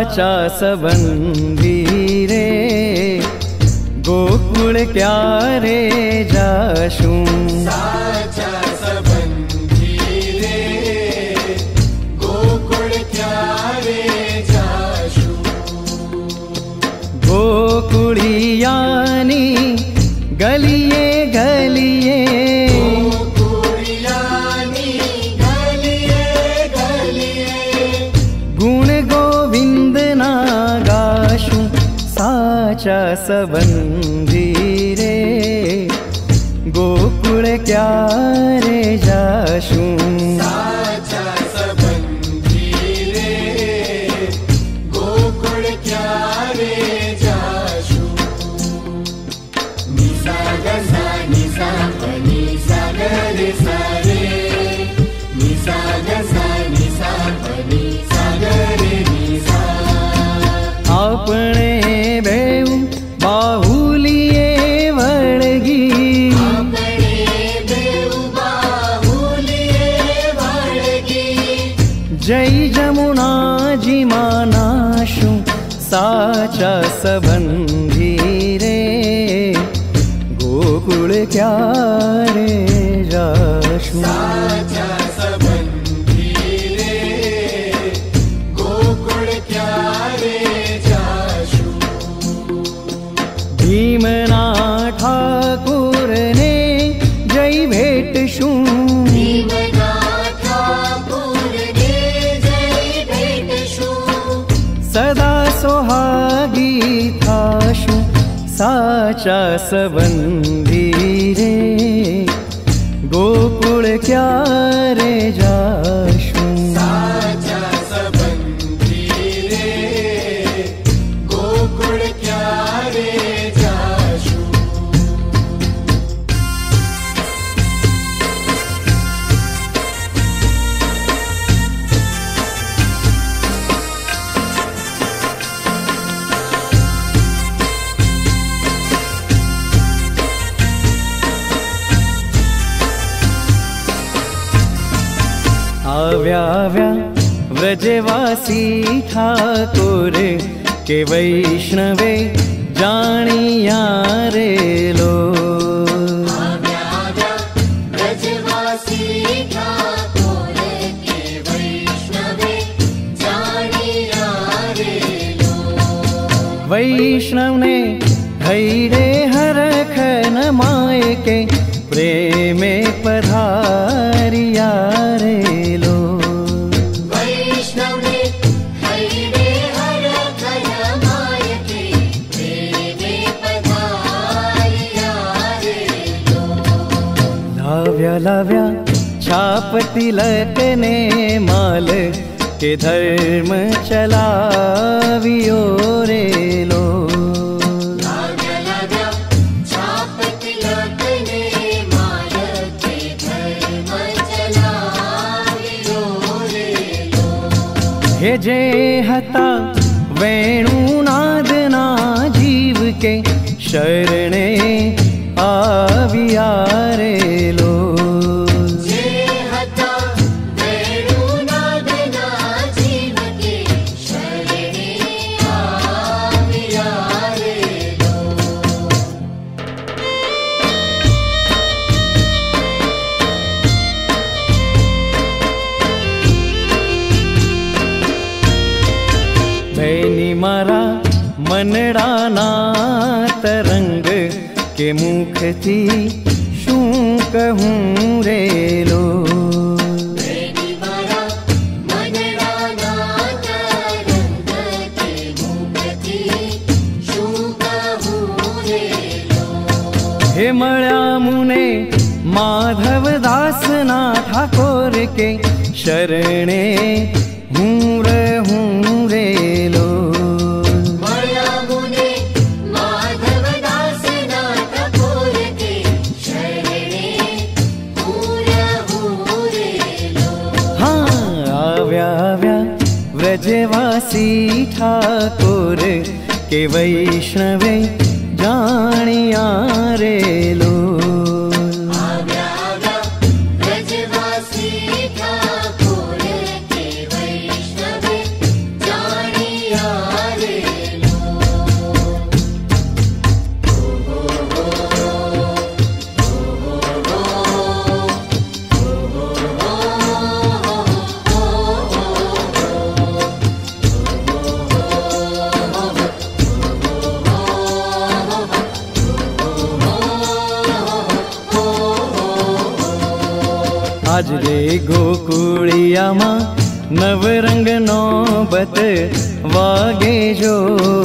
साचा संबंधी रे, गोकुल क्यारे जाशू। साचा संबंधी रे, गोकुल क्यारे जाशू। गोकुड़ियानी गलिए गलिए, गोकुड़ियानी गलिए गलिए, गुण गोविंद ना गाशू। साचा संबंधी रे, गोकुल क्यारे जाशू। साचा संबंधी रे, गोकुल क्यारे जाशू। निसा गसा निसा पनी सा गरे सा रे, निसा गसा निसा पनी सा गरे निसा। आपने बेऊ बाहुलिए वड़गी, अपने बेऊ बाहुलिए वड़गी, जय जमुना जी मानाशु। साचा संबंधी रे, गोकुल क्यारे जाशू। साचा संबंधी रे, गोकुल क्यारे जाशू। भीमना ठाकुर ने जय भेटशू, भीमना ठाकुर ने जय भेटशू। सदा सोहागी थाशू। साचा संबंधी रे, गोकुल क्यारे जाशू। साचा संबंधी रे, गोकुल क्यारे जाशू। आव्या आव्या व्रजवासी ठाकुर के वैष्णवे जानिया रे लो। आव्या आव्या ब्रजवासी ठाकुर के वैष्णवे जानिया रे लो। वैष्णव ने हईरे हरख न माय के, प्रेमे पधारिया रे लो। वैष्णव ने हरिरे हरख न माय के, प्रेमे पधारिया रे लो। लाव्या लाव्या छाप तिलक ने माल के, धर्म चलावियो रे लो। लाव्या लाव्या छाप तिलक ने माल के, धर्म चलावियो रे लो। हे जे हता वेणुनादना जीव के, शरणे आविया रे लो। जे हता वेणुनादना जीव के, शरणे आविया रे लो। भैनी मारा मनडाना तरंग के मुख थी, शू कहूँ रे लो। बेनी मारा मनडाना तरंग के मुख थी, शू कहूँ रे लो। हे मळ्या मुने माधव दास ना ठाकोर के, शरणे हूँ रे लो। मळ्या मुने माधव दास ना ठाकोर के, शरणे हूँ रे लो। हाँ आव्या आव्या व्रजवासी ठाकुर के, वैष्णवे जानिया रे लो। आव्या आव्या ब्रजवासी ठाकुर के, वैष्णवे जानिया आज रे गोकुळिया मां नवरंग नौबत वागे जो।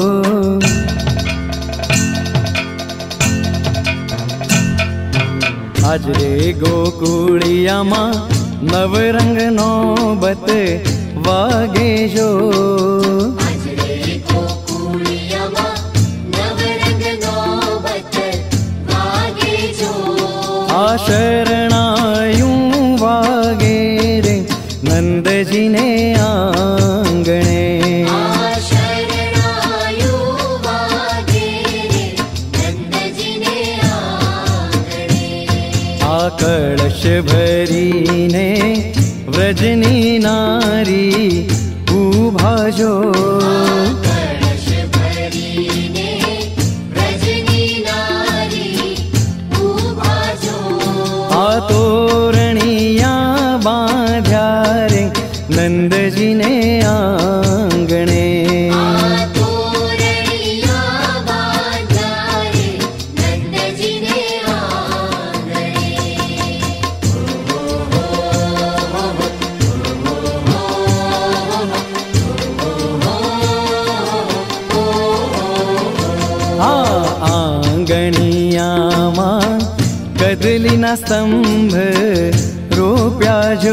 आज रे गोकुळिया मां नवरंग नौबत वागे जो। आज रे गोकुळिया मां नवरंग नौबत वागे जो। आ शरणायूं वागे रे नंद जी ने आंगणे। आ शरणायूं वागे रे नंद जी ने आंगणे। आ कलश भरीने व्रजनी नारी उभा जो। कलश भरीने व्रजनी नारी उभा जो। आ तोरणिया बांध्या रे नंद जी ने आंगणे। आ तोरणिया बांध्या रे नंद जी ने आंगणे। आ आंगणिया मां कदलीना स्तंभ रोप्या जो।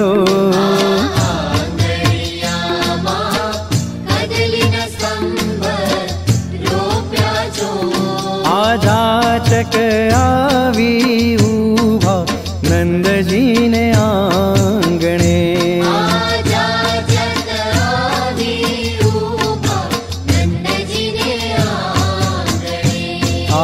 आंगणिया मां कदलीना स्तंभ रोप्या जो। आजाचक आवी उभा नंद जी ने आंगणे। आजाचक आवी उभा नंद जी ने आंगणे। आ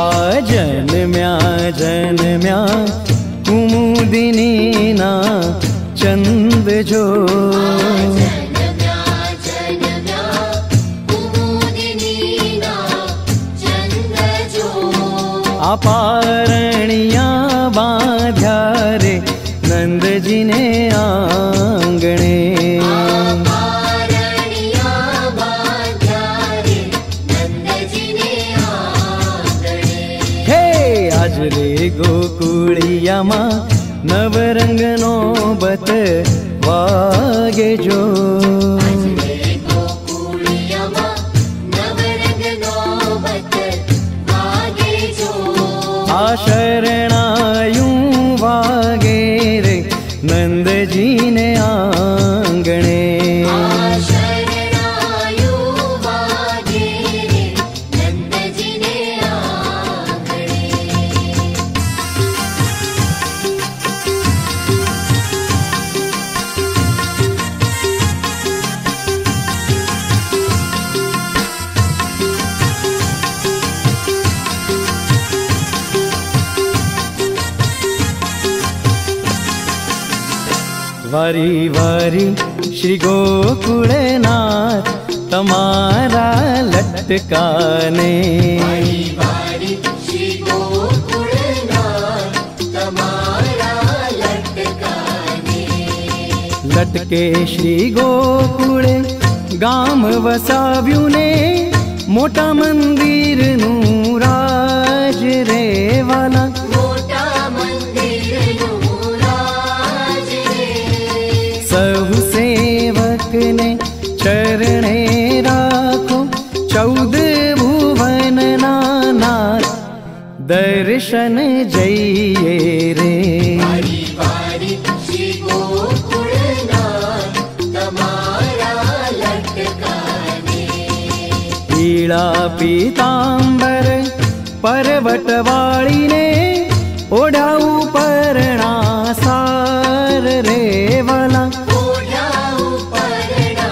जन्म्या कुमुदिनी ना चंद जो। जन्म्या कुमुदिनी ना चंद जो। अपारणिया बांध्या रे नंद जी ने आंगणे। पारणिया बांध्या रे नंद जी ने आंगणे। हे आज रे गोकुळिया मां नवरंग नौबत वागे जो। आज रे गोकुळिया मां नवरंग नौबत वागे जो। आ शरणायूं वागे रे नंद जी ने आंगणे। आ शरणायूं वागे रे नंद जी ने आंगणे। वारी वारी श्री गोकुळनाथ तमारा लटकाने। वारी वारी श्री गोकुळनाथ तमारा लटकाने। लटके श्री गोकुळ गाम वसाव्યું ने मोटा मंदिर નું રાજ રે વાલા। मोटा मंदिरનું રાજ રે। सहु सेवक ने चरणे राखो 14 भुवन नाथ दर्शन जइए रे। वारी वारी श्री गोकुळनाथ तमारा लटकाने। पीळा पीतांबर पर्वतवाળી ने ओढाऊ परણા सार रे वाला। ओढाऊ परણા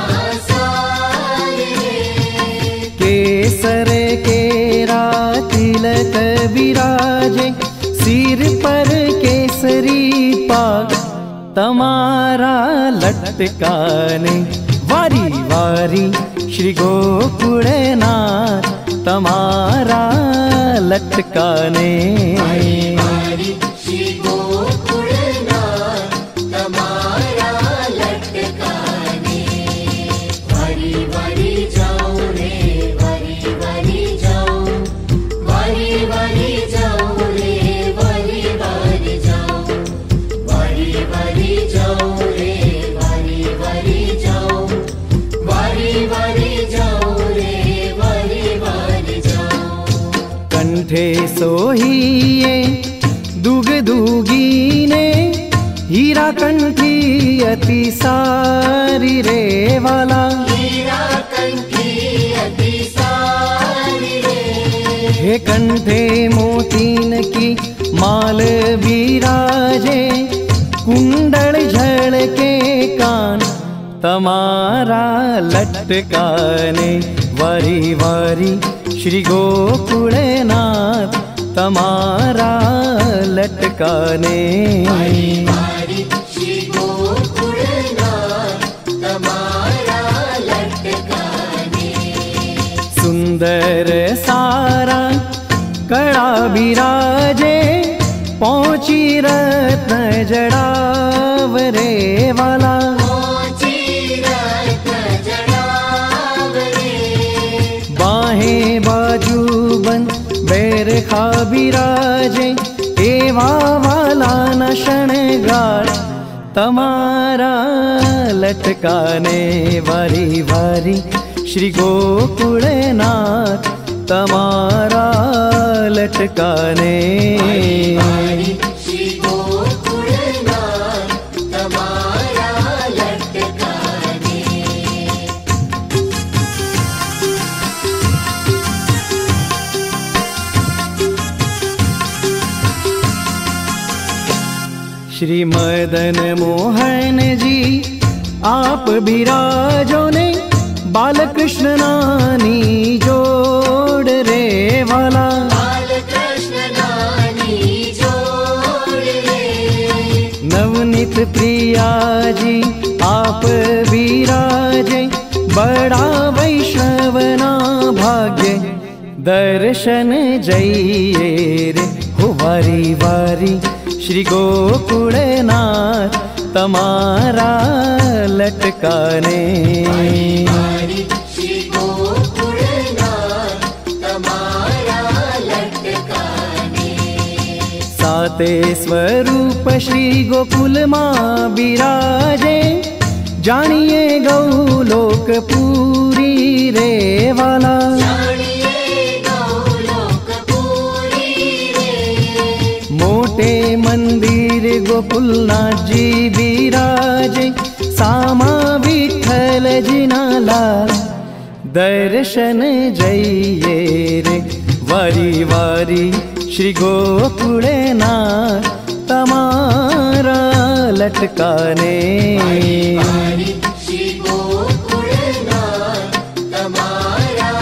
सार रे। केसर केरा तिलक विराजे सिर पर केसरी पाग तमारा लटकाने। वारी वारी श्री गोकुळनाथ तमारा लटकाने। वारी वारी श्री गोकुळनाथ तमारा लटकाने। वारी वारी जाऊं रे वारी वारी जाऊं। वारी वारी जाऊं रे वारी वारी जाऊं। वारी वारी जाऊं। सोहिए दुग दुगीने हीरा कंठी अति सारी रे वाला हीरा कंठी अति सारी रे हे कंठे मोतीन की माल बिराजे कुंडल झलके कान तमारा लटकाने वारी वारी श्री गोकुलनाथ तमारा लटकाने वारी श्री गोकुलनाथ तमारा लटकाने सुंदर सारा कड़ा बिराजे पहुंची रत्न जड़ावरे वाला पहुंची रत्न जड़ावरे बाहें बाजू बन बैर खा बिराजे एवा वाला न शणगार तमारा लटकाने वारी वारी श्री गोकुलनाथ तमारा लटकाने वारी श्री गोकुलनाथ तमारा लटकाने श्री मदन मोहन जी आप बिराजो ने बालकृष्ण नानी जोड़ रे वाला बालकृष्ण नानी जोड़ रे नवनीत प्रिया जी आप बिराजे बड़ा वैष्णवना भाग्य दर्शन जइए रे हो वारी वारी श्री गोकुलनाथ तमारा लटकाने वारी श्री गोकुलनाथ तमारा लटकाने साते स्वरूप श्री गोकुल माँ बिराजे जानिए गौलोक पूरी रे वाला जानिए गौलोकपुरी रे मोटे मंदिर गोकुलनाथ जी बिराजे सामा विठल जिनाला दर्शन जइए रे वारी वारी श्री गोकुलनाथ तमारा लटकाने वारी श्री गोकुलनाथ तमारा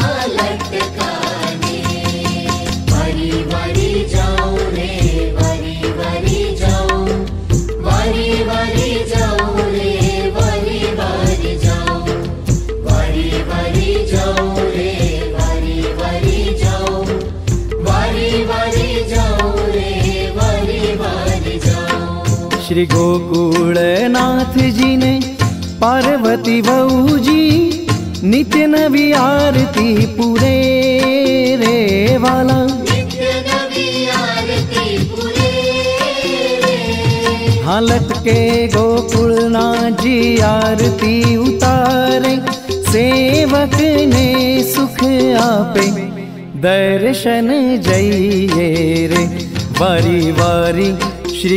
लटकाने वारी वारी जाऊं रे वारी वारी जाऊं वारी वारी जाऊं रे वारी वारी जाऊं वारी वारी जाऊं रे वारी वारी जाऊं वारी वारी जाऊं रे वारी वारी जाऊं श्री गोकुलनाथ जी ने पार्वती बहू जी नित्य नवी आरती पूरे रे वाला नित्य नवी आरती पूरे रे हाँ लटके गोकुलनाथ जी आरती उतारे सेवक ने सुख आपे दर्शन जइए रे वारी वारी श्री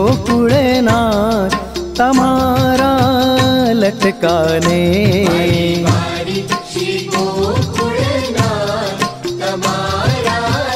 गोकुलनाथ तमारा लटकाने वारी श्री गोकुलनाथ तमारा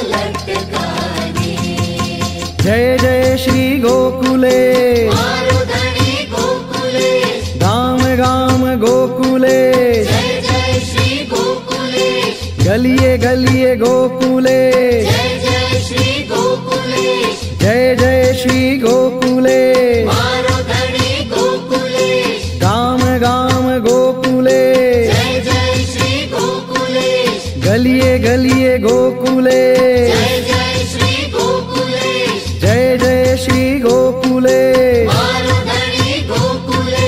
लटकाने जय जय श्री गोकुले मारुधनी गोकुले धाम गाम गोकुले जय जय श्री गोकुले गलिए गलिए गोकुले जय जय श्री गोकुले जय जय श्री गोकुले मारुधनी गोकुले गाम गाम गोकुले जय जय श्री गोकुले गलिए गलिए गोकुले जय जय श्री गोकुले जय जय श्री गोकुले मारुधनी गोकुले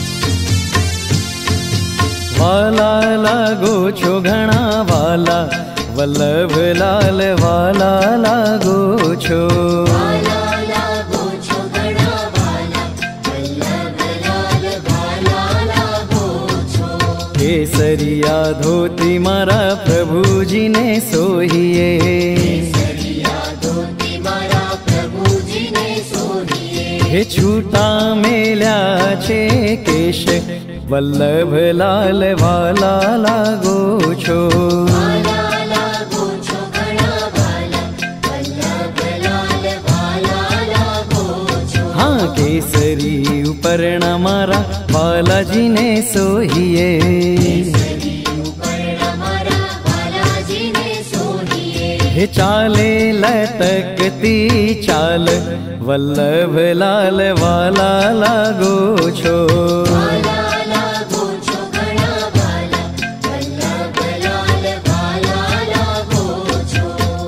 वाला लागो छो घणा वाला વલ્લભ લાલ વાલા લાગો છો. વાલા લાગો છો ઘણા વાલા, વલ્લભલાલ વાલા લાગો છો. કેસરિયા ધોતી મારા પ્રભુજીને સોહીએ, કેસરિયા ધોતી મારા પ્રભુજીને સોહીએ. હે છૂટા મેલ્યા છે કેશ વલ્લભ લાલ વાલા લાગો છો. વાલા લાગો છો ઘણા વાલા, વલ્લભલાલ વાલા લાગો છો. હા કેસરી ઉપરણા મારા બાલાજીને સોહીએ, કેસરી ઉપરણા મારા બાલાજીને સોહીએ. હે ચાલે લટકતી ચાલ વલ્લભ લાલ વાલા લાગો છો. વાલા લાગો છો ઘણા વાલા, વલ્લભલાલ વાલા લાગો છો.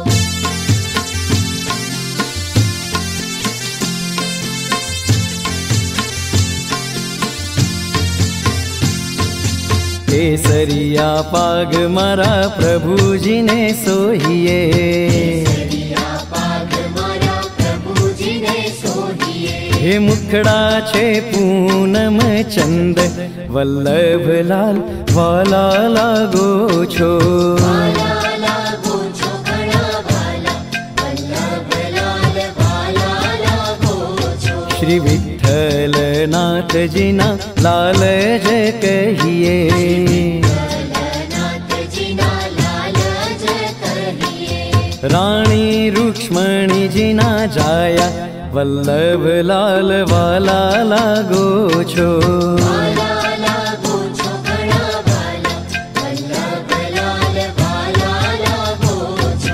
કેસરિયા પાગ મારા પ્રભુજીને સોહીએ, કેસરિયા પાગ મારા પ્રભુજીને સોહીએ. હે મુખડા છે પૂનમ ચંદ વલ્લભ લાલ વાલા લાગો છો. વાલા લાગો છો ઘણા વાલા, વલ્લભલાલ વાલા લાગો છો. શ્રી વિઠ્ઠલનાથજીના લાલ જ કહીએ, ભોલાનાથજીના લાલ જ કહીએ. રાણી રૂક્ષ્મણીજીના જાયા વલ્લભ લાલ વાલા લાગો છો. વાલા લાગો છો ઘણા વાલા, વલ્લભલાલ વાલા લાગો છો.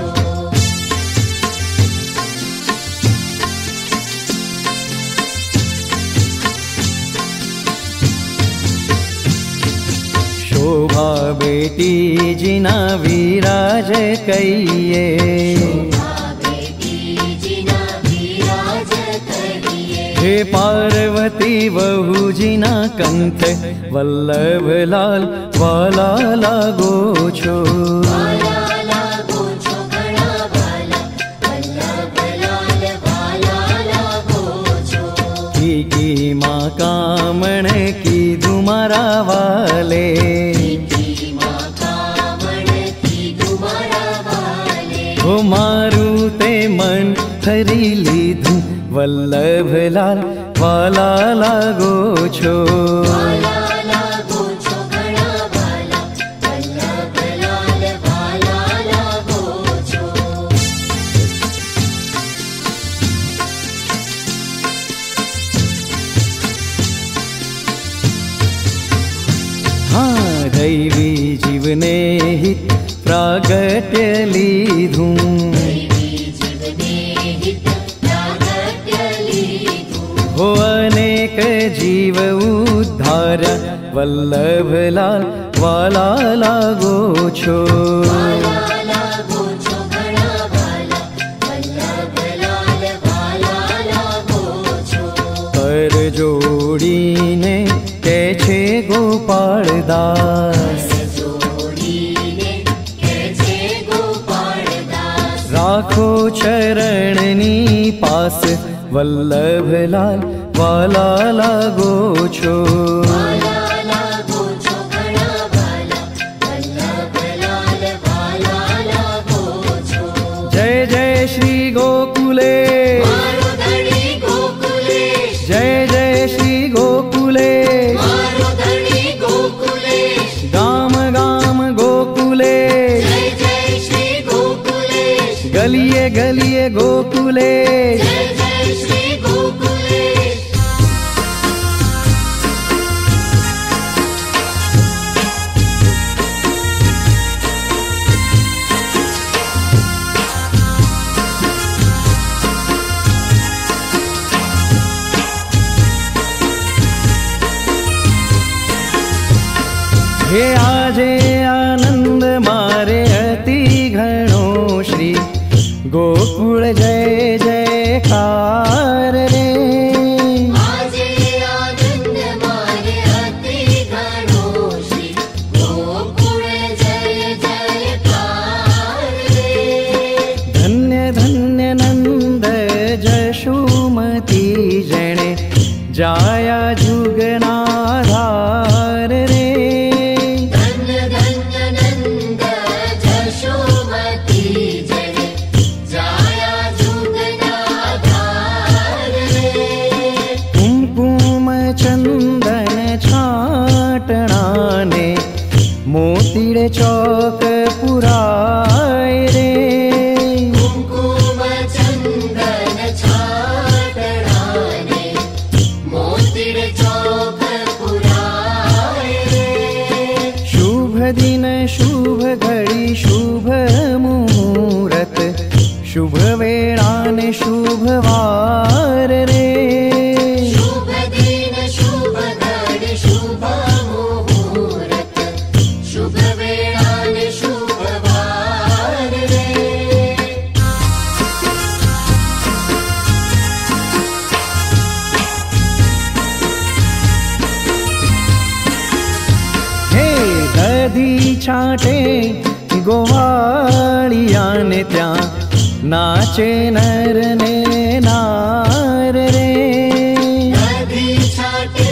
શોભા બેટીજીના વિરાજ કહીએ, શોભા બેટીજીના વિરાજ કહીએ. હે પાર્વતી વહુજીના કંઠ વલ્લભ લાલ વાલા લાગો છો. વાલા લાગો છો ઘણા વાલા, વલ્લભલાલ વાલા લાગો છો. કી માં કામણ કીધું મારા વાલે, કીર્તિમાં કામણ કીધું મારા વાલે. હો મારું તે મન ખરી લીધું વલ્લભ લાલ વાલા લાગો છો. વાલા લાગો છો ઘણા વાલા, વલ્લભલાલ વાલા લાગો છો. હા દૈવી જીવને હિત પ્રાગટ્ય લીધું, દૈવી જીવને હિત પ્રાગટ્ય લીધું. હો અનેક જીવ ઉદ્ધાર્યા વલ્લભ લાલ વાલા લાગો છો. વાલા લાગો છો ઘણા વાલા, વલ્લભલાલ વાલા લાગો છો. કર જોડીને કે છે ગોપાળદાસ, જોડીને કે છે ગોપાળદાસ. રાખો ચરણની પાસ વલ્લભ લાલ વાલા લાગો છો. વાલા લાગો છો ઘણા વાલા, વલ્લભલાલ વાલા લાગો છો. જય જય શ્રી ગોકુલે, મારો ધણી ગોકુલેશ, જય જય શ્રી ગોકુલે, મારો ધણી ગોકુલેશ. ગામ ગામ ગોકુલે, જય જય શ્રી ગોકુલેશ, ગલીએ ગલીએ ગોકુલે. જય જય શ્રી ગોકુલેશ. હે આજે આનંદ મારે અતિ ઘણો શ્રી ગોકુળ જય જયકાર રે. આજે આનંદ મારે અતિ ઘણો શ્રી ગોકુળ જય જયકાર મૂકી જેણે જાયા જુગના ધાર રે धन्य धन्य नंद जशोमती जने जाया जुगना धार रे कुमकुम चंदन छाटणा ने मोतीड़े चौक पुराय रे कुमकुम चंदन छाटणाने मोतीड़ चौक पुराय रे शुभ दिन शुभ घड़ी शुभ मुहूर्त शुभ वेळा ने शुभ वार रे शुभ दिन शुभ घड़ी शुभ मुहूर्त शुभ वेळा ने शुभ वार रे हे दधी छाटे गोवाळिया ने त्या नाचे नर ने नार रे नदी छाटे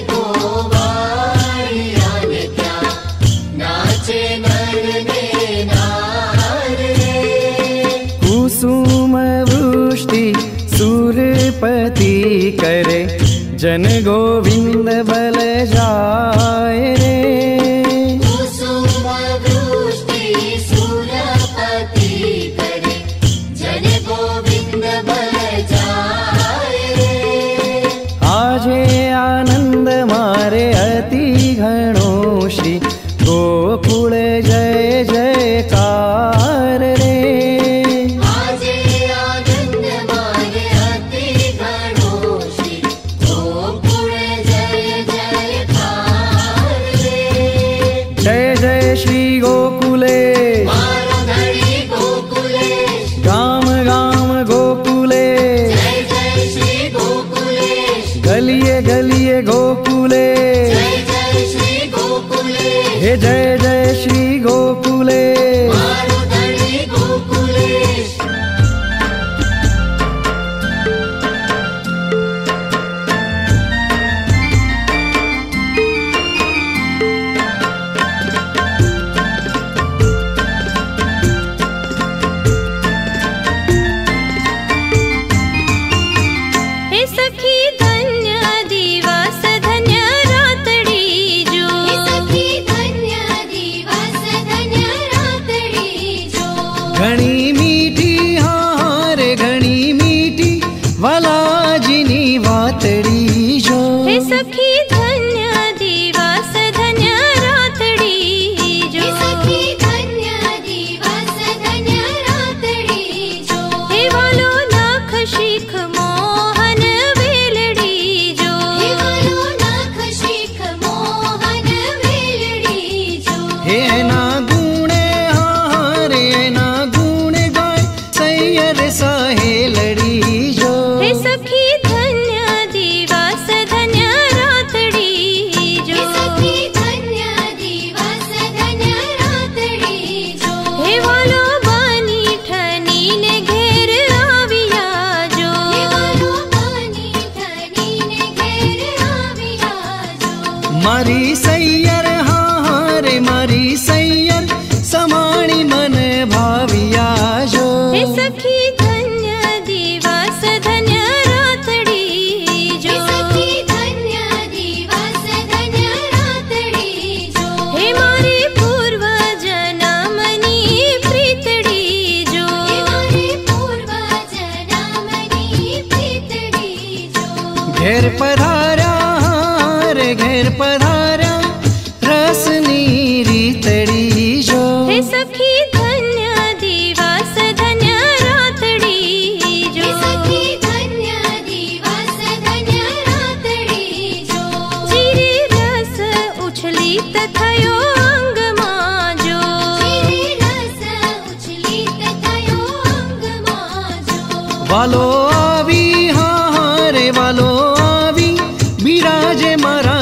गोवाळियाने त्या नाचे नर ने नार रे कुसुम वृष्टि सूरपति करे जन गोविंद बल जाय रे कुसुम वृष्टि सूरपति करे जन गोविंद बल जाय रे आजे आनंद मारे अति घणो श्री गोकुल जय जयकार रे आजे आनंद मारे अति घणो श्री गोकुळ जय जयकार रे जय जय श्री गोकुले मारो धड़ी गोकुलेश गाम गाम गोकुले जय जय श्री गोकुलेश गलिये गलिये गोकुले जय जय श्री गोकुलेश हे जय जय श्री गोकुले मारो धड़ी गोकुलेश हे सखी धन्य दिवस धन्य रातड़ी जो हे सखी धन्य दिवस धन्य रातड़ी जो घणी मीठी हारे घणी मीठी वालाजीनी वातड़ी जो हे सखी धन्य दिवस धन्य रातड़ी जो हे सखी धन्य दिवस धन्य रातड़ी जो हे वालो नाख शिख मोहन वेलड़ी जो हे वालो नाख शिख मोहन वेलड़ी जो हे ना गुणे हारे ना गुणे गाय सैयर सहेलड़ी जो हे सखी धन्य दिवस धन्य रातड़ी जो हे सखी धन्य दिवस धन्य रातड़ी जो हे वालो बानी ठनी ने घेर आविया जो हे वालो बानी ठनी ने घेर आविया जो मारी सैयर हारे मारी सैयर समाणी मन भाविया जो हे सखी धन्य दिवस धन्य रातड़ी जो हे सखी धन्य दिवस धन्य रातड़ी जो हे मारे पूर्व जनमनी प्रीतड़ी जो हे मारे पूर्व जन्मनी प्रीतड़ी जो घेर पधारा हारे घेर पधारा रसनी रीतड़ी जो हे सखी धन्य दिवस धन्य रातड़ी जो हे सखी धन्य दिवस धन्य रातड़ी जो जीरे रस उछली तथयो अंग माजो जीरे रस उछली तथयो अंग माजो वालो आवी हारे वालो आवी बिराजे मारा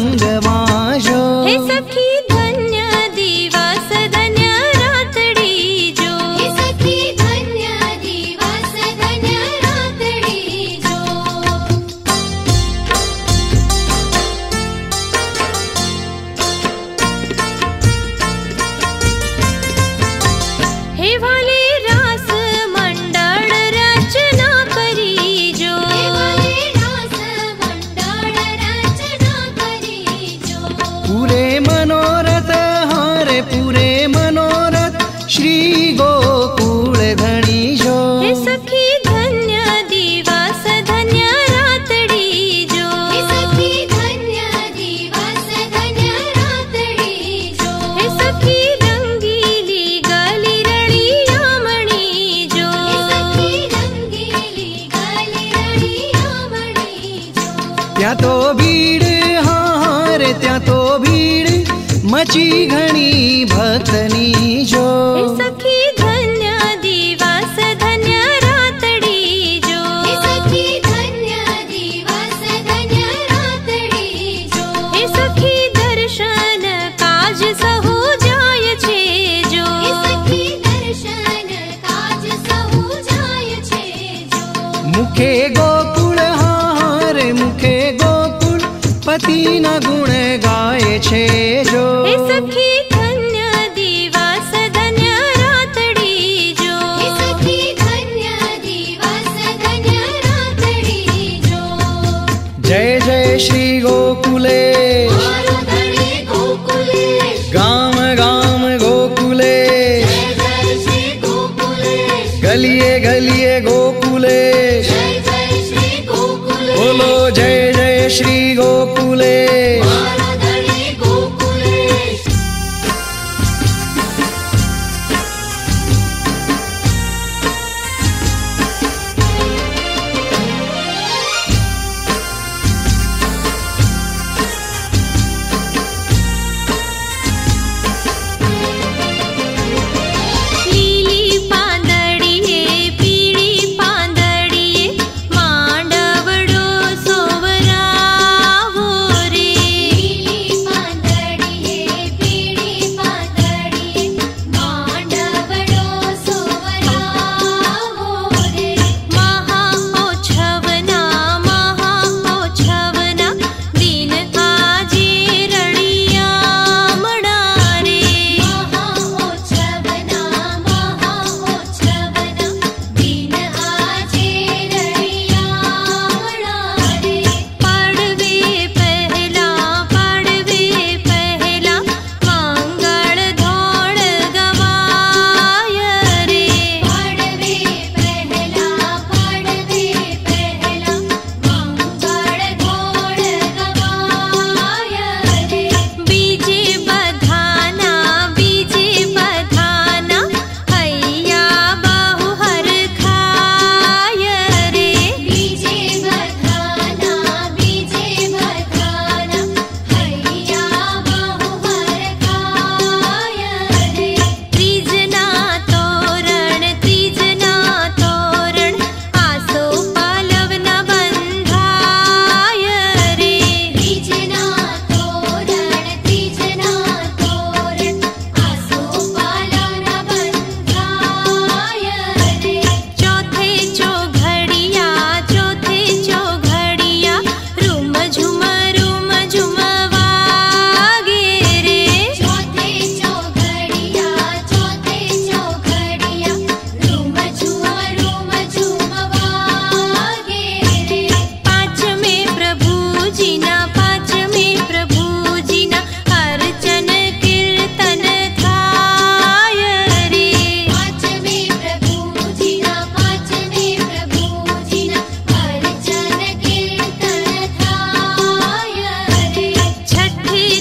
संगमा जो हे सखी धन्य दिवस धन्य रातड़ी जो हे सखी धन्य दिवस धन्य रातड़ी जो ત્યાં તો ભીડ, હા રે ત્યાં તો ભીડ મચી ઘણી ભક્તની જો. हे सखी धन्य दिवस धन्य रातड़ी जो. हे सखी धन्य दिवस धन्य रातड़ी जो. हे सखी दर्शन काज सहु जाय छे जो. हे सखी दर्शन काज सहु जाय छे जो. મુખે ગોકુળ, હા રે મુખે ગોકુળ પતિના ગુણ ગાય છે જો. हे सखी धन्य दिवस धन्य रातड़ी जो. हे सखी धन्य दिवस धन्य रातड़ी जो. जय जय श्री गोकुलेश, मारो धणी गोकुलेश. गाम गाम गोकुलेश, जय जय श्री गोकुलेश. गलिए गलिए गोकुलेश. जय जय श्री गोकुलेश. बोलो जय जय श्री गोकुलेश. मारो धणी गोकुलेश. લીલી પાંદડીએ પીળી પાંદડીએ માંડવડો સોવરાવો રે. લીલી પાંદડીએ પીળી પાંદડીએ માંડવડો સોવરાવો રે. મહાઓછવના દિન આજે રળિયામણા રે. મહાઓછવના દિન આજે રળિયામણા રે. પાડવે પહેલા મંગળ ધોળ ગવાય રે. પાડવે પહેલા મંગળ ધોળ ગવાય રે. બીજે બધાના હૈયા બહુ હરખાય રે. બીજે બધાના હૈયા બહુ હરખાય રે. ત્રીજના તોરણ આસો પાલવના બંધાય રે. ત્રીજના તોરણ આસો પાલવના બંધાય રે. ચોથે ચોઘડિયા રૂમ ઝુમ વાગે રે. ચોથે ચોઘડિયા રૂમ ઝુમ વાગે રે. પાંચમે પ્રભુજીના અર્ચન કીર્તન થાય રે. પાંચમે પ્રભુજીના અર્ચન કીર્તન થાય રે. છઠ્ઠી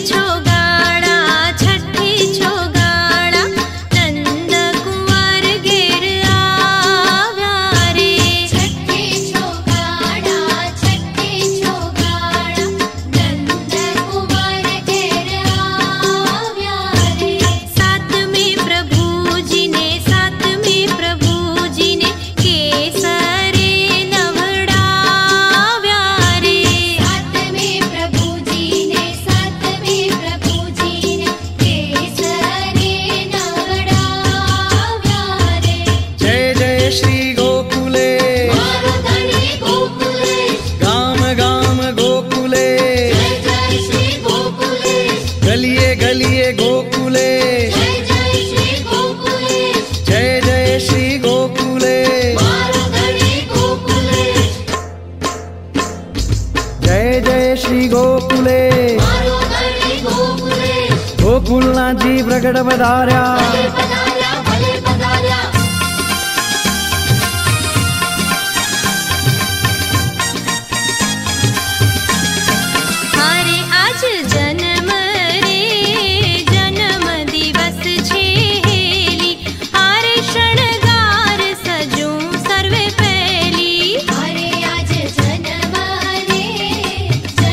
ચોગાળા નંદકુંવર ઘેર આવ્યા રે. છઠ્ઠી ચોગાળા નંદકુંવર ઘેર આવ્યા રે. સાતમે પ્રભુજીને કેસરે નવડાવ્યા રે. સાતમે પ્રભુજીને કેસરે નવડાવ્યા રે. जय जय श्री गोकुलेश, મારો ધણી ગોકુલેશ. गाम गाम गोकुलेश, જય જય શ્રી ગોકુલેશ. गलिए गलिए गोकुलेश. જય જય શ્રી ગોકુલેશ. जय जय श्री गोकुलेश, મારો ધણી ગોકુલેશ. जय जय श्री गोकुलेश. મારો ધણી ગોકુલેશ. ગોકુલનાથજી પ્રગટ પધાર્યા. ભલે પધાર્યા, ભલે પધાર્યા. હારે આજ જન્મ રે જન્મ દિવસ છે હેલી. હારે શણગાર સજું સર્વે પહેલી. અરે આજ જન્મ રે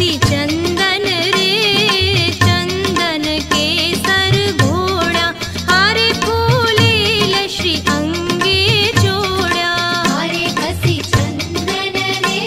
कसी चंदन रे चंदन के सर घोड़ा हारे फूलेल श्री अंगे जोड़ा हारे कसी चंदन रे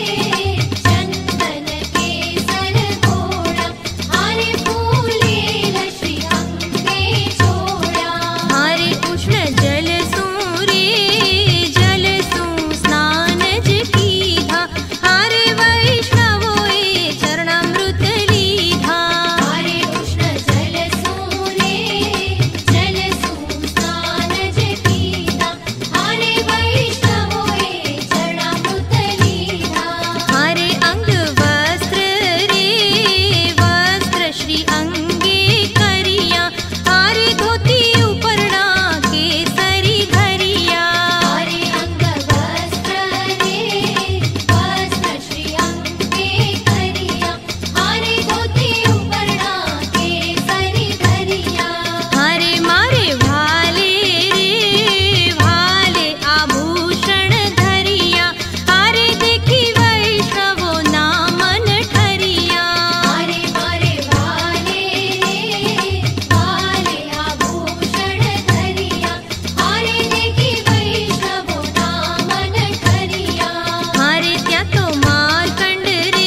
चंदन के सर घोड़ा हारे फूलेल श्री अंगे जोड़ा हारे उष्ण जल सो रे जल सो स्नान ज कीधा हारे वैष्णवोए चरणामृत लीधा हारे उष्ण जल सो रे जल सो स्नान ज कीधा हारे वैष्णवोए चरणामृत लीधा हारे अंग वस्त्र रे वस्त्र श्री अंगे करिया हारे धोती उपरना केसरी धरिया हारे अंग वस्त्र रे वस्त्र श्री अंगे करिया हारे धोती उपरना केसरी धरिया हारे मारे भाले रे भाले आभूषण धरिया हारे देखी वैष्णवो नामन ठरिया हारे मारे भाले रे भाले आभूषण धरिया हारे देखी वैष्णवो नामन ठरिया हारे त्या तो मारकंड रे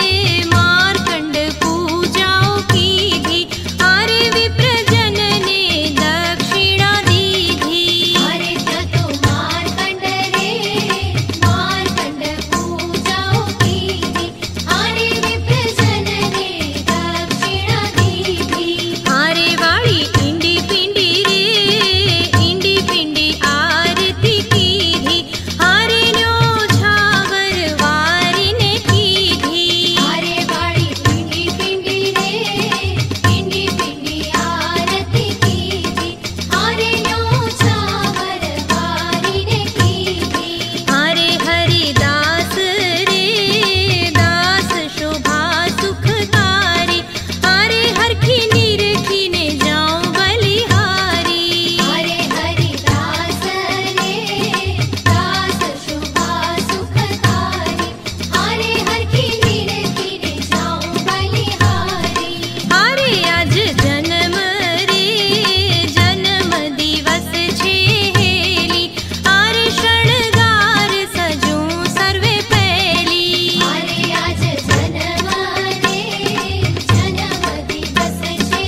मारकंड पूजाओ कीधी हारे विप्रजन ने दक्षिणा दीधी हारे जतो मारकंड रे मारकंड पूजाओ कीधी हारे विप्रजन ने दक्षिणा दीधी हारे वाली इंडी पिंडी रे इंडी पिंडी आरती कीधी हारे न्यो झावर वारी ने कीधी हारे वाली पिंडी पिंडी रे पिंडी पिंडी आरती कीधी हारे न्यो चावर वारी ने कीधी हारे हरिदास रे दास शोभा सुखकारी हारे हरखी निरखी ने जाऊं बलिहारी हारे हरिदास रे दास शोभा सुखकारी हारे हर की नीरे जाऊं बलिहारी हारे आज जन्म रे जन्म दिवस छे हेली हारे शणगार सजूं सर्वे पहली हारे आज जन्म रे जन्म दिवस छे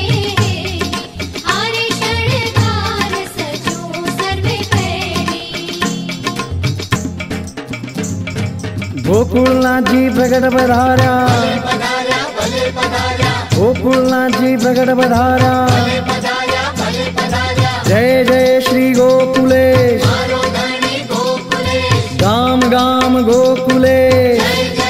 हारे शणगार सजूं सर्वे पहली गोकुळनाथजी प्रगट पधारा गोकुळनाथजी प्रगट पधारा जय जय श्री गोकुलेश गाम गाम गोकुलेश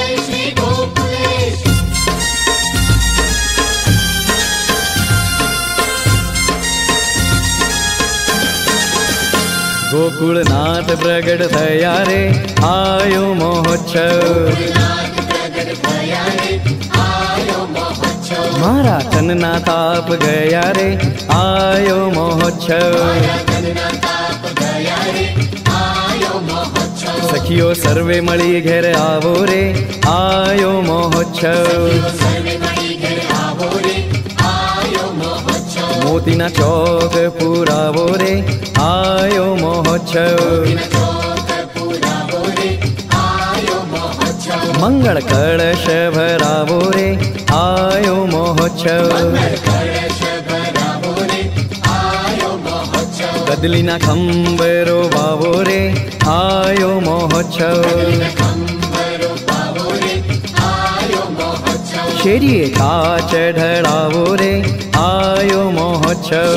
गोकुळनाथ प्रगट थया रे आयो महोत्सव मारा तनना ताप गया रे आयो महोत्सव सखियो सर्वे मळी घेर आवो रे आयो महोत्सव मोतीना चौक पुरावो रे आयो महोत्सव मंगल कलश भरावो रे आयो महोत्सव कदलीना खंबरो वावो रे आयो महोत्सव शेरिए काच ढळावो रे आयो महोत्सव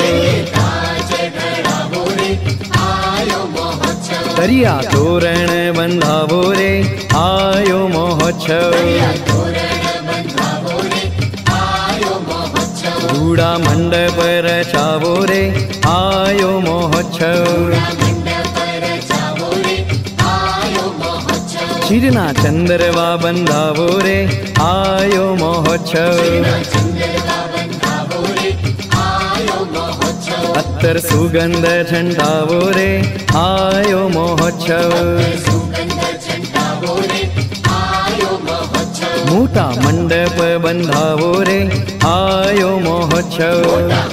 दरिया तोरण बंधावो रे आयो महोत्सव रूड़ा मंडप रचावो रे आयो महोत्सव चिरना चंद्रवा बंधावो रे आयो महोत्सव अत्तर सुगंध छंटावो रे आयो महोत्सव मोटा मंडप बंधावो रे आयो महोत्सव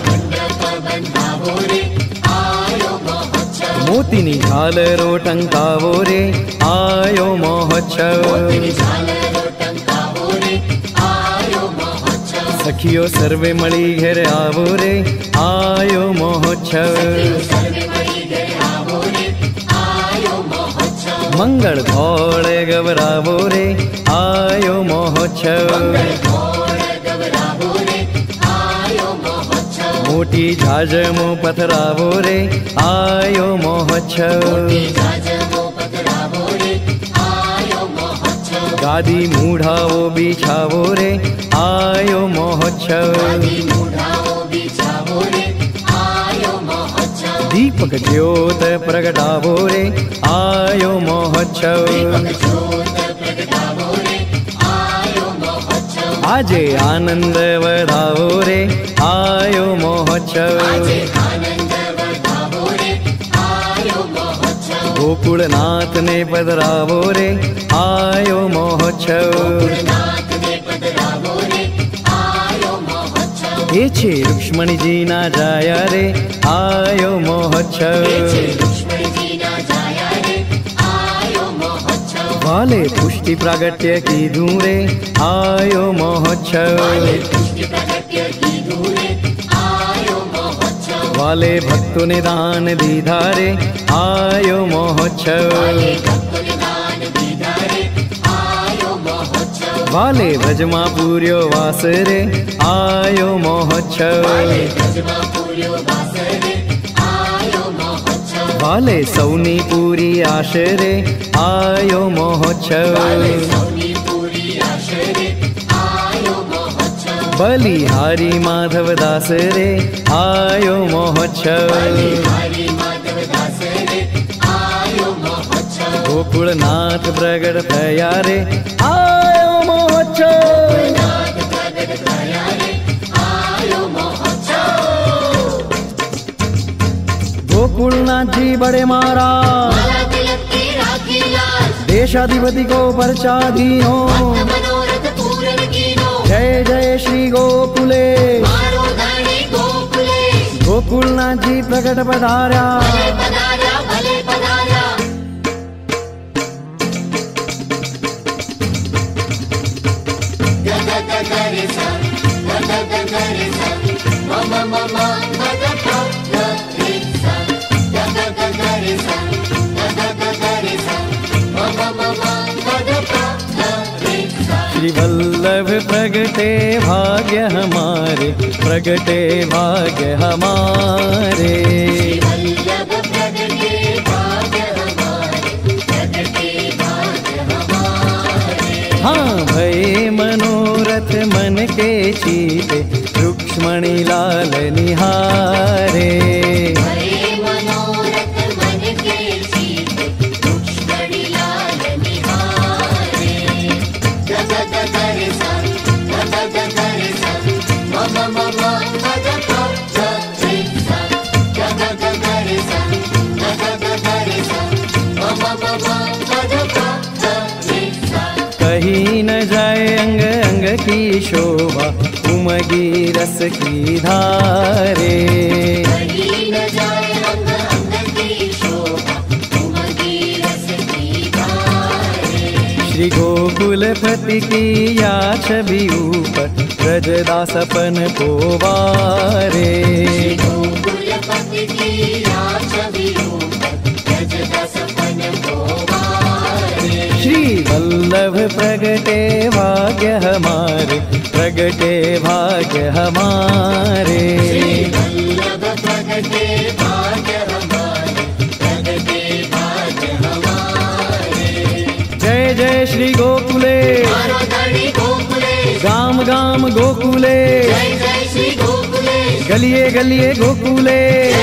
मोतीनी झालरो टंकावो रे आयो महोत्सव सखियो सर्वे मळी घेर आवो रे आयो महोत्सव मंगल घोड़े गवरावो रे आयो महोत्सव मोटी झाजमो पथरावो रे आयो महोत्सव गादी मूढ़ावो बिछावो रे आयो महोत्सव दीपक ज्योत प्रगटावो रे आयो महोत्सव आजे आनंद वधावो रे आयो महोत्सव गोकुलनाथ ने पधरावो रे आयो महोत्सव ये छे रुक्ष्मणी जी ना जाया रे आयो महोत्सव वाले पुष्टि प्रागट्य की धूरे आयो महोत्सव वाले भक्तों ने दान दीधारे आयो महोत्सव वाले भजमा पूर्यो वासरे आयो महोत्सव वाले सौनी पूरी आशरे आयो महोत्सव बलिहारी माधव दास रे आयो महोत्सव गोकुलनाथ प्रगट थया रे आयो महोत्सव गोकुलनाथ जी बड़े महाराज देशाधिपति को परचाधीनो जय जय श्री गोकुले गोकुलनाथ जी प्रकट पधारा श्री वल्लभ प्रगटे भाग्य हमारे प्रगटे भाग्य हमारे हाँ भय मनोरथ मन के चीते रुक्ष्मणी लाल निहारे कहीं न जाए अंग अंग की शोभा उमगी रस की धारे श्री गोकुलपति की या छवि ऊपर ब्रजदासपन पोवारे श्री वल्लभ प्रगटे भाग्य हमारे प्रगटे भाग्य हमारे जय जय श्री गोकुले गाम गाम गोकुले गलिए गलिए गोकुले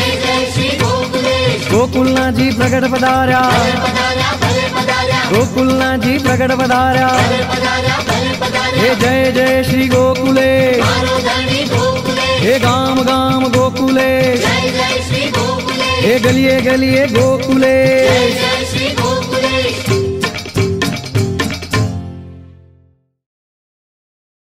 गोकुलनाथ जी प्रकट पधारा गोकुलनाथ जी प्रकट पधारा हे जय जय श्री गोकुले हे गाम गाम गोकुले हे गलिए गलिए गोकुले